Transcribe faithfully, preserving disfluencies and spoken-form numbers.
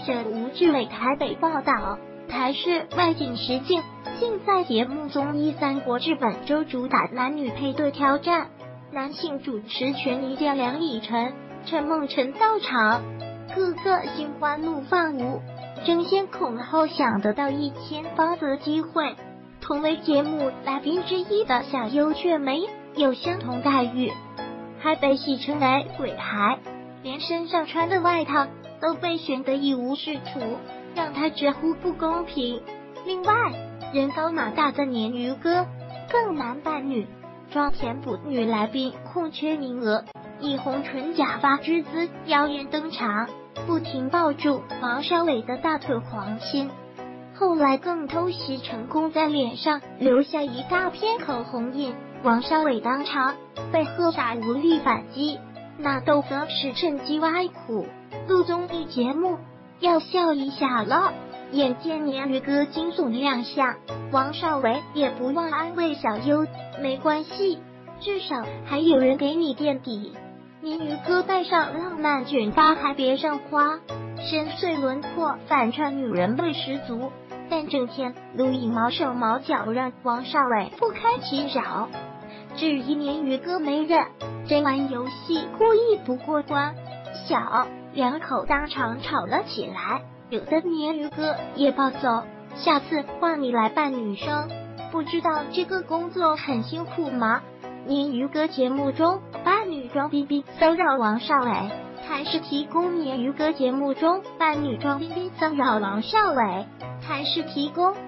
者吴志伟台北报道。台视外景实境竞赛节目综艺《三国志》本周主打男女配对挑战，男性主持权力将梁以晨、陈梦辰到场，各个心花怒放舞，争先恐后想得到一千八的机会。同为节目来宾之一的小优却没有相同待遇，还被戏称为鬼孩，连身上穿的外套都被选得一无是处，让他直呼不公平。另外，人高马大的鲶鱼哥更难扮女装，填补女来宾空缺名额，以红唇假发之姿妖艳登场，不停抱住王少伟的大腿狂亲。后来更偷袭成功，在脸上留下一大片口红印，王少伟当场被喝傻，无力反击。纳豆则是趁机挖苦，录综艺节目要笑一下了。眼见鲶鱼哥惊悚亮相，王少伟也不忘安慰小优，没关系，至少还有人给你垫底。鲶鱼哥戴上浪漫卷发，还别上花，深邃轮廓，反串女人味十足。但整天录影毛手毛脚，让王少伟不堪其扰。至于鲶鱼哥没忍，真玩游戏故意不过关，小两口当场吵了起来，有的鲶鱼哥也暴走，下次换你来扮女生，不知道这个工作很辛苦吗？鲶鱼哥节目中扮女装逼逼骚扰王少伟，台视提供鲶鱼哥节目中扮女装逼逼骚扰王少伟，台视提供。